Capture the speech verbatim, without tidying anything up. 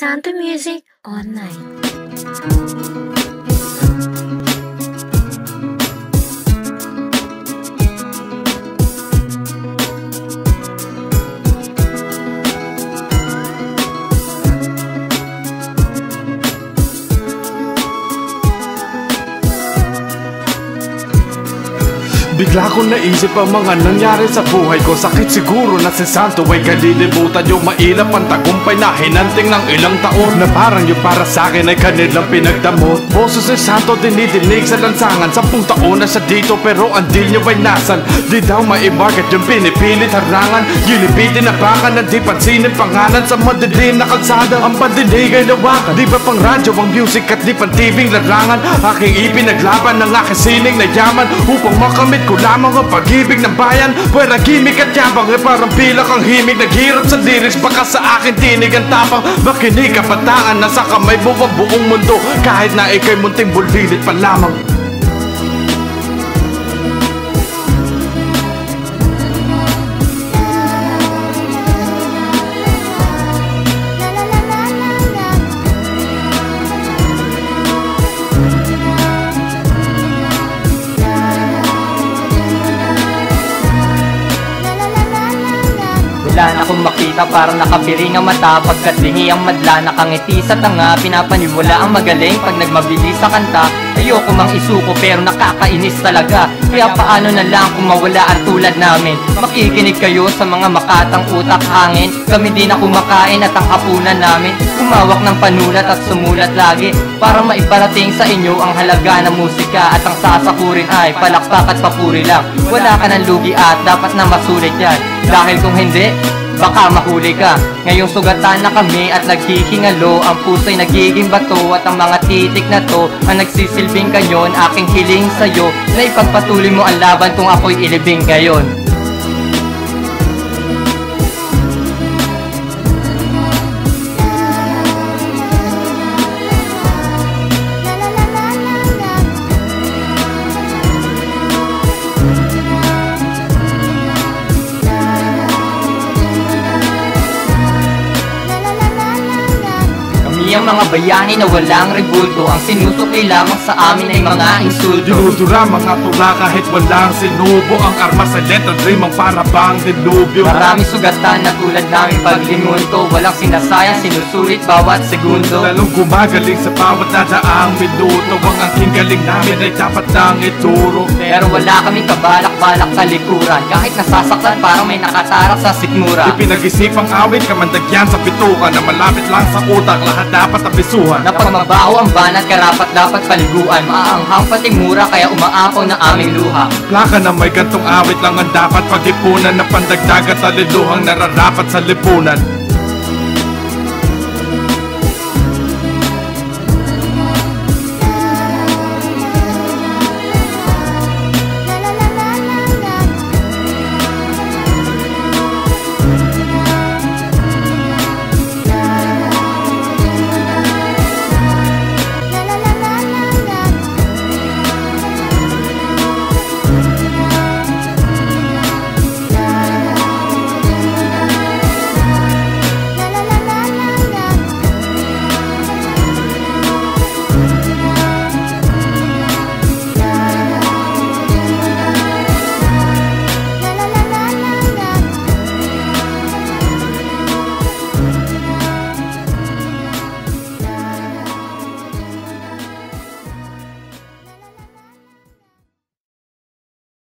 Santo Music Online. Bigla ko naisip ang mga nangyari sa buhay ko. Sakit siguro na si Santo ay kalilimutan yung mailap ang tagumpay na hinanting ng ilang taon. Na parang yung para sa akin ay kanilang pinagdamot. Boses si Santo dinidinig sa lansangan. Sampung taon na siya dito pero ang deal niya ay nasan. Di daw maimarket yung pinipilit harangan. Ginipitin na baka na di pansinin pangalan. Sa madilim na kalsada ang pandinig ay lawakan. Di ba pang radyo ang music at di pang T V larangan. Aking ipinaglaban ng aking sining na yaman upang makamit ko lamang ang pag-ibig ng bayan. Pwera gimmick at yabang eh parang pilak ang himig. Naghirap sa lyrics baka sa akin tinig ang tapang. Makinig kabataan, nasa kamay mo ang buong mundo. Kahit na ikay munting bulbilit pa lamang. Wala na akong makita, parang nakapiring ang mata. Pagkatingi ang madla, nakangiti sa tanga. Pinapaniwala ang magaling pag nagmabilis sa kanta. Ayoko mang isuko pero nakakainis talaga. Kaya paano na lang kung mawala ang tulad namin. Makikinig kayo sa mga makatang utak hangin. Kami din na kumakain at ang hapunan namin. Kumawak ng panulat at sumulat lagi para maiparating sa inyo ang halaga ng musika. At ang sasakurin ay palakpak at papuri lang. Wala ka ng lugi at dapat na masulit yan. Dahil kung hindi, baka mahuli ka. Ngayong sugatan na kami at naghihingalo. Ang puso'y nagiging bato at ang mga titik na to ang nagsisilbing kanyon. Aking hiling sa'yo na ipagpatuloy mo ang laban kung ako'y ilibing gayon. Ang mga bayani na walang rebulto, ang sinusukli lamang sa amin ay mga insulto. Dinudura mga tula kahit walang sinubo. Ang armas sa letter dream ang parabang dilubyo. Maraming sugatan na tulad namin paglimunto. Walang sinasayang, sinusulit bawat segundo. Lalong gumagaling sa bawat dadaang minuto. Ang aking galing namin ay dapat nang ituro. Pero wala kaming kabalak-balak sa likuran. Kahit nasasaktan parang may nakatarak sa sikmura. Ipinag-isipang awit kamandagyan sa bituka na malapit lang sa utak. Lahat dapat abisuhan. Na pag mabaho ang banat, karapat dapat paliguan. Maaanghang pati mura kaya umaapaw na aming luha. Plaka na may gantong awit lang ang dapat pag-ipunan. Na pandagdag at aliluhang nararapat sa lipunan.